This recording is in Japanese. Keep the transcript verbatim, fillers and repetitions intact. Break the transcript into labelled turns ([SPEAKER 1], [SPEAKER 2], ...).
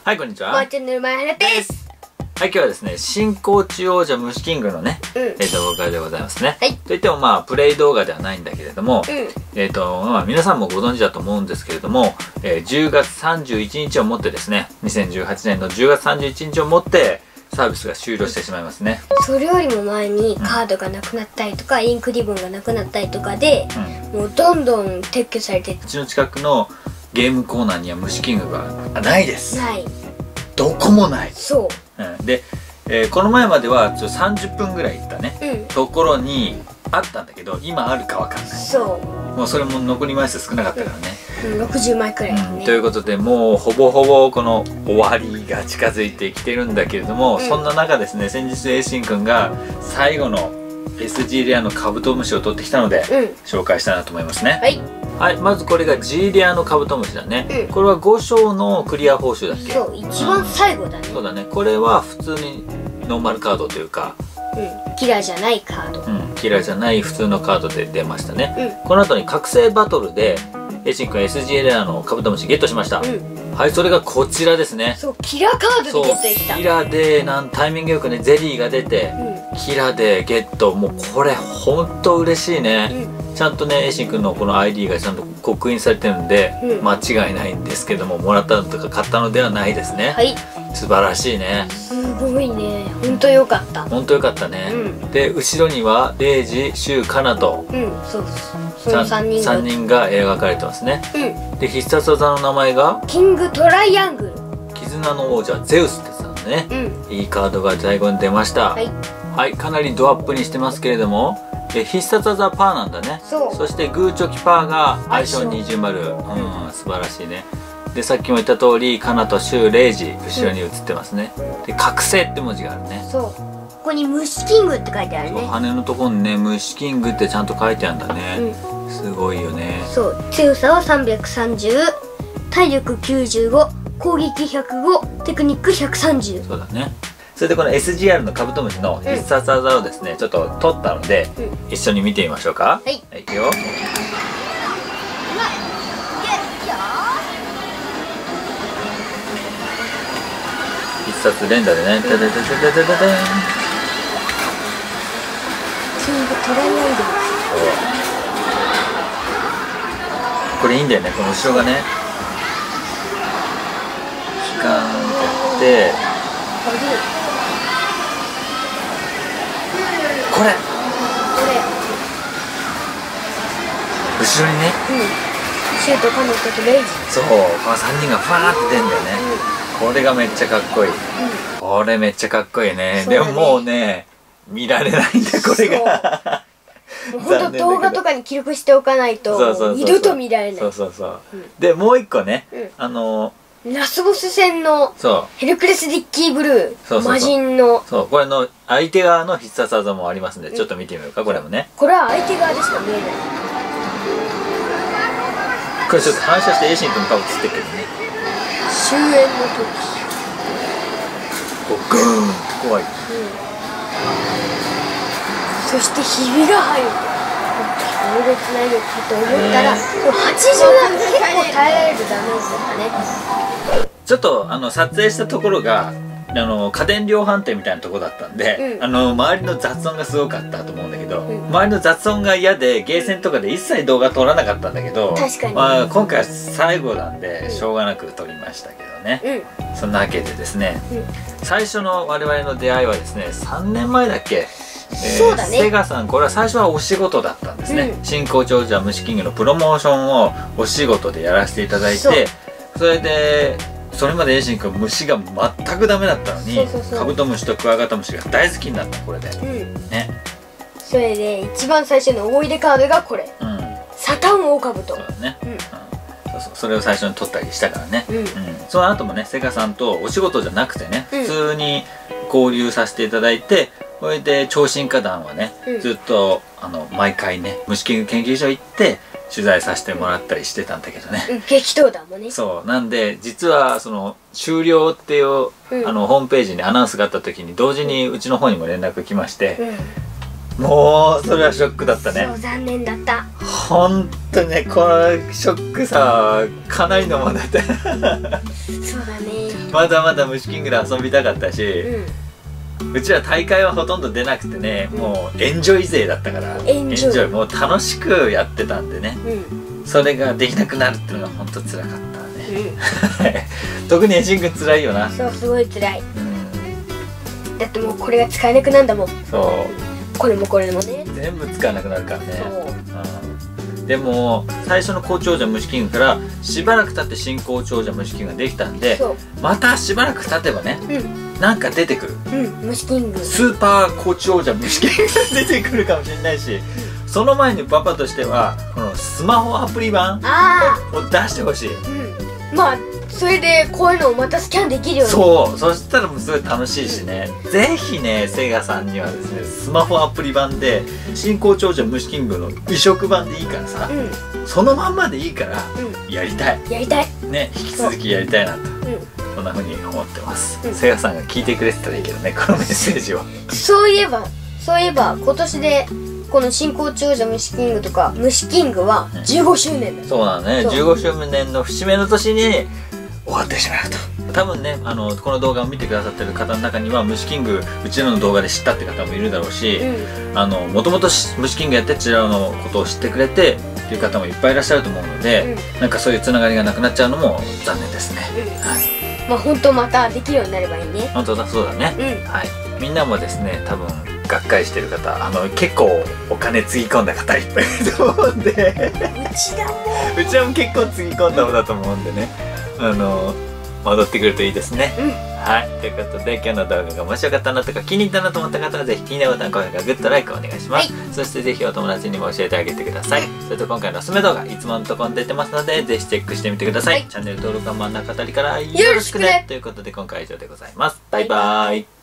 [SPEAKER 1] はい、こんにちは。
[SPEAKER 2] マーチャンネル前原です。
[SPEAKER 1] はい、今日はですね、新高知王者虫キングのね、うん、えっと、動画でございますね。はい。といってもまあ、プレイ動画ではないんだけれども、うん、えっと、まあ、皆さんもご存知だと思うんですけれども、えー、じゅうがつさんじゅういちにちをもってですね、にせんじゅうはちねんのじゅうがつさんじゅういちにちをもって、サービスが終了してしまいますね。
[SPEAKER 2] それよりも前にカードがなくなったりとか、うん、インクリボンがなくなったりとかで、うん、もうどんどん撤去されて
[SPEAKER 1] うちの近くのゲームコーナーには虫キングがないです。
[SPEAKER 2] ない。
[SPEAKER 1] どこもない。
[SPEAKER 2] そう、
[SPEAKER 1] うん、で、えー、この前まではちょさんじゅっぷんぐらい行ったね、うん、ところにあったんだけど、今あるかわかんない。
[SPEAKER 2] そう
[SPEAKER 1] もうそれも残り枚数少なかったからね、
[SPEAKER 2] うんうん、ろくじゅうまいくらいだね、
[SPEAKER 1] うん、ということでもうほぼほぼこの終わりが近づいてきてるんだけれども、うん、そんな中ですね、先日エイシンくんが最後の エスジー レアのカブトムシを取ってきたので、うん、紹介したいなと思いますね。はい、はい、まずこれが G レアのカブトムシだね、うん、これはご章のクリア報酬だっけ。
[SPEAKER 2] そう、一番最後だね、
[SPEAKER 1] うん、そうだね。これは普通にノーマルカードというか、
[SPEAKER 2] うん、キラーじゃないカード、
[SPEAKER 1] うん、キラーじゃない普通のカードで出ましたね、うん、この後に覚醒バトルでエイシンくん エスジー レアのカブトムシゲットしました、うん、はい、それがこちらですね。
[SPEAKER 2] そう、キラーカードで出てきた。
[SPEAKER 1] キラーでなんタイミングよくねゼリーが出て、うん、キラーでゲット。もうこれほんと嬉しいね、うん、ちゃんとねエイシンくんのこの アイディー がちゃんと刻印されてるんで、うん、間違いないんですけども、もらったのとか買ったのではないですね。はい、素晴らしいね。
[SPEAKER 2] すごいね、ほんとよかった。
[SPEAKER 1] ほんとよかったね、うん、で後ろにはレイジ、シュウ、カナと、
[SPEAKER 2] うん、そうです。そのさんにんが
[SPEAKER 1] さんにんが描かれてますね、うん、で必殺技の名前が
[SPEAKER 2] キングトライアングル、
[SPEAKER 1] 絆の王者ゼウスってやつなんでね、うん、いいカードが最後に出ました。はい、はい、かなりドアップにしてますけれども、え必殺技パーなんだね。 そ, そしてグーチョキパーが相性にじゅう、うん、素晴らしいね。でさっきも言った通りカナとシュウ、レイジ後ろに映ってますね、うん、で覚醒って文字があるね。
[SPEAKER 2] そう、ここに虫キングって書いてあるね。
[SPEAKER 1] 羽のところにね虫キングってちゃんと書いてあるんだね、うん、すごいよね。
[SPEAKER 2] そう、強さはさんびゃくさんじゅう、体力きゅうじゅうご、攻撃ひゃくご、テクニックひゃくさんじゅう。
[SPEAKER 1] そうだね。それでこの エスジーアール のカブトムシの必殺技をですね、うん、ちょっと取ったので、うん、一緒に見てみましょうか。はい、はい、いくよ。必殺連打でね、ダダダダダダダダン。
[SPEAKER 2] キングトライアングル。
[SPEAKER 1] これいいんだよね、この後ろがねピカーンってやって、これこれ後ろにね、
[SPEAKER 2] うん、シュート、カナとレイジ。
[SPEAKER 1] そう、このさんにんがファーって出るんだよね、うん、これがめっちゃかっこいい、うん、これめっちゃかっこいいね。でももうね見られないんだこれが
[SPEAKER 2] 本当動画とかに記録しておかないと二度と見られない。
[SPEAKER 1] そうそうそう、うん、でもう一個ね、うん、あの
[SPEAKER 2] ラスボス戦のヘルクレス・ディッキー・ブルー魔人の、
[SPEAKER 1] そうこれの相手側の必殺技もありますんで、ちょっと見てみようか。これもね、
[SPEAKER 2] これは相手側でしか見えない。
[SPEAKER 1] これちょっと反射してエイシンくんの顔映ってるけどね、
[SPEAKER 2] 終焉の時
[SPEAKER 1] こうグーンって怖い、うん、
[SPEAKER 2] そしてひびが入る。強烈な威力かと思ったら、はちじゅうなんて結構耐えられるダメージだったね。
[SPEAKER 1] ちょっとあの撮影したところがあの家電量販店みたいなところだったんで、うん、あの周りの雑音がすごかったと思うんだけど、うん、周りの雑音が嫌でゲーセンとかで一切動画撮らなかったんだけど、
[SPEAKER 2] 確かに、
[SPEAKER 1] まあ、今回は最後なんでしょうがなく撮りましたけどね、うん、そんなわけでですね、うん、最初の我々の出会いはですねさんねんまえだっけ。えー、そうだね。セガさん、これは最初はお仕事だったんですね、うん、新高知王者虫キングのプロモーションをお仕事でやらせていただいて、それでそれまでエイシンくん虫が全くダメだったのにカブトムシとクワガタムシが大好きになった。これで、うん、ね。そ
[SPEAKER 2] れで一番最初の思い出カードがこれ、うん、サタンオオカブト。
[SPEAKER 1] そうだね、うん、うん、そうそう、それを最初に取ったりしたからね、うんうん、その後もねセガさんとお仕事じゃなくてね、うん、普通に交流させていただいて、それで超進化団はね、うん、ずっとあの毎回ね虫キング研究所行って取材させてもらったりしてたんだけどね、
[SPEAKER 2] うん、激闘団もね。
[SPEAKER 1] そうなんで、実はその終了っていう、うん、あのホームページにアナウンスがあった時に同時にうちの方にも連絡来まして、うん、 もうそれはショックだったね。
[SPEAKER 2] そう、残念だった。
[SPEAKER 1] 本当にね、このショックさかなりのものだった
[SPEAKER 2] そうだね。
[SPEAKER 1] まだまだ虫キングで遊びたかったし、うんうちら大会はほとんど出なくてね、もうエンジョイ勢だったからエンジョイもう楽しくやってたんでね、うん、それができなくなるっていうのが本当辛かったね、うん、特にエンジン君辛いよな。
[SPEAKER 2] そう、すごい辛い、うん、だってもうこれが使えなくなるんだもん。そうこれもこれもね
[SPEAKER 1] 全部使わなくなるからね。そう、うん、でも最初の好長者虫キングからしばらく経って新好長者虫キングができたんで、またしばらく経てばね、うんなんか出てくる、
[SPEAKER 2] うん、虫キング
[SPEAKER 1] スーパー好長者虫キングが出てくるかもしれないし、うん、その前にパパとしてはこのスマホアプリ版を出してほしい、
[SPEAKER 2] うん、まあそれでこういうのをまたスキャンできるよね。
[SPEAKER 1] そうそしたらもうすごい楽しいしね、うん、ぜひねセガさんにはですねスマホアプリ版で新好長者虫キングの移植版でいいからさ、うん、そのまんまでいいからやりたい、
[SPEAKER 2] うん、やりたい
[SPEAKER 1] ね引き続きやりたいなと、そんな風に思ってます、うん、セガさんが聞いてくれてたらいいけどねこのメッセージを
[SPEAKER 2] そういえばそういえば今年でこの新興長者虫キングとか虫キングはじゅうごしゅうねんだ、
[SPEAKER 1] うん、そうなのね。じゅうごしゅうねんの節目の年に終わってしまうと。多分ねあのこの動画を見てくださってる方の中には虫キングうちらの動画で知ったって方もいるだろうし、うん、あのもともと虫キングやってちらのことを知ってくれてっていう方もいっぱいいらっしゃると思うので、うん、なんかそういうつながりがなくなっちゃうのも残念ですね、うん、はい。
[SPEAKER 2] まあ本当またできるようになればいいね。
[SPEAKER 1] 本当だそうだね、うん、はい。みんなもですね多分がっかりしてる方あの結構お金つぎ込んだ方いっぱいいると思うんで
[SPEAKER 2] うちらも
[SPEAKER 1] うちらも結構つぎ込んだものだと思うんでね、あの戻ってくるといいですね、うん、はい。ということで今日の動画が面白かったなとか気に入ったなと思った方はぜひいいねボタン、高評価、グッドライクお願いします、はい、そしてぜひお友達にも教えてあげてください。それと今回のおすすめ動画いつものところに出てますのでぜひチェックしてみてください、はい、チャンネル登録は真ん中あたりからよろしくねということで今回は以上でございます。バイバーイ。